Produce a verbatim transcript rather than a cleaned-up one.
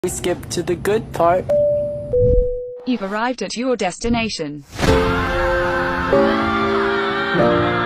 We skip to the good part. You've arrived at your destination.